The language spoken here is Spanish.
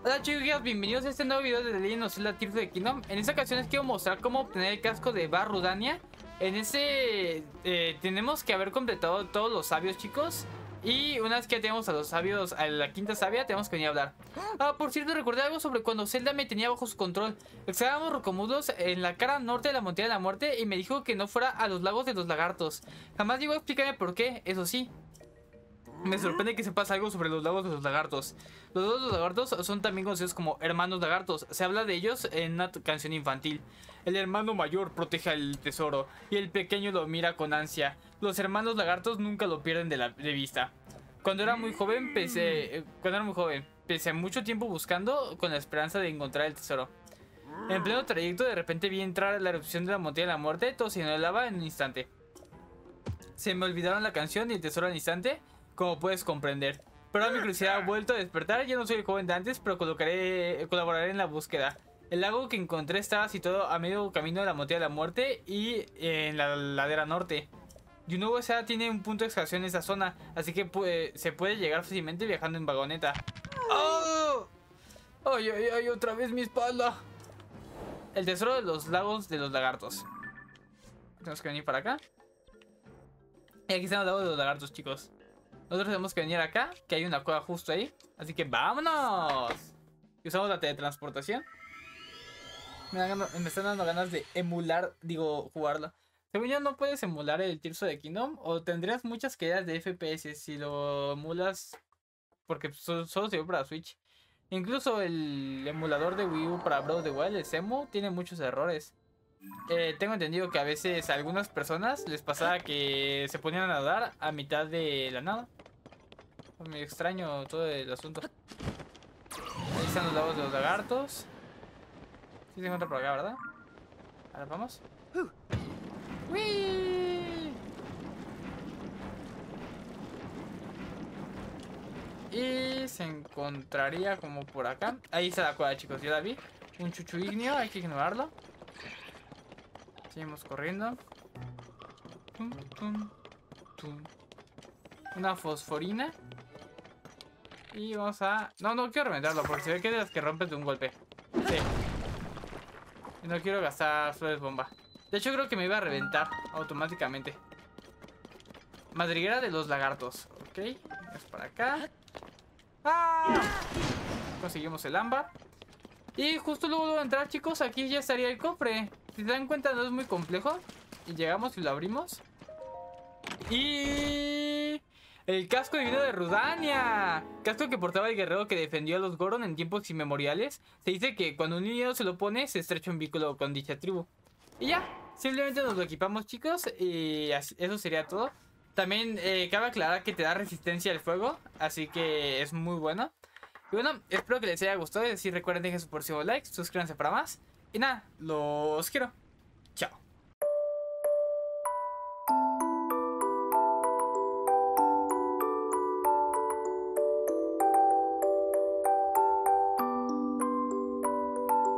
Hola chicos, bienvenidos a este nuevo video de The Legend of Zelda Tears of the Kingdom. En esta ocasión les quiero mostrar cómo obtener el casco de Bar Rudania. En ese tenemos que haber completado todos los sabios, chicos. Y una vez que ya tenemos a los sabios, a la quinta sabia, tenemos que venir a hablar. Por cierto, recordé algo sobre cuando Zelda me tenía bajo su control. Estábamos rocomudos en la cara norte de la montaña de la muerte y me dijo que no fuera a los lagos de los lagartos. Jamás llegó a explicarme por qué, eso sí. Me sorprende que sepas algo sobre los lagos de los lagartos. Los lagos de los lagartos son también conocidos como hermanos lagartos. Se habla de ellos en una canción infantil. El hermano mayor protege al tesoro y el pequeño lo mira con ansia. Los hermanos lagartos nunca lo pierden de vista. Cuando era muy joven, pese a mucho tiempo buscando con la esperanza de encontrar el tesoro. En pleno trayecto de repente vi entrar la erupción de la montaña de la muerte. Todo se llenó de lava en un instante. Se me olvidaron la canción y el tesoro al instante, como puedes comprender. Pero mi curiosidad ha vuelto a despertar. Ya no soy el joven de antes, pero colaboraré en la búsqueda. El lago que encontré estaba situado a medio camino de la montaña de la muerte y en la ladera norte. Yunobo Sea tiene un punto de excavación en esa zona, así que se puede llegar fácilmente viajando en vagoneta. ¡Oh! ¡Ay, ay, ay! ¡Otra vez mi espalda! El tesoro de los lagos de los lagartos. Tenemos que venir para acá. Y aquí están los lagos de los lagartos, chicos. Nosotros tenemos que venir acá, que hay una cueva justo ahí. Así que ¡vámonos! Y usamos la teletransportación. Me están dando ganas de jugarlo. Según yo, no puedes emular el Tears of the Kingdom, o tendrías muchas caídas de FPS si lo emulas, porque solo se ve para Switch. Incluso el emulador de Wii U para Breath of the Wild, el Semu, tiene muchos errores. Tengo entendido que a veces a algunas personas les pasaba que se ponían a nadar a mitad de la nada. Me extraño todo el asunto. Ahí están los lagos de los lagartos. Sí se encuentra por acá, ¿verdad? Ahora vamos. ¡Wii! Y se encontraría como por acá. Ahí está la cueva, chicos, yo la vi. Un chuchu ignio, hay que ignorarlo. Seguimos corriendo. Tum, tum, tum. Una fosforina. Y vamos a... No quiero reventarlo porque se ve que es de las que rompes de un golpe. Sí. Y no quiero gastar flores bomba. De hecho creo que me iba a reventar automáticamente. Madriguera de los lagartos. Ok. Es para acá. ¡Ah! Conseguimos el ámbar. Y justo luego de entrar, chicos, aquí ya estaría el cofre. Si se dan cuenta, no es muy complejo. Y llegamos y lo abrimos. Y... el casco divino de Rudania. Casco que portaba el guerrero que defendió a los Goron en tiempos inmemoriales. Se dice que cuando un niño se lo pone, se estrecha un vínculo con dicha tribu. Y ya, simplemente nos lo equipamos, chicos. Y eso sería todo. También cabe aclarar que te da resistencia al fuego, así que es muy bueno. Y bueno, espero que les haya gustado. Y si recuerden, dejen su próximo like, suscríbanse para más. Y nada, los quiero. Chao.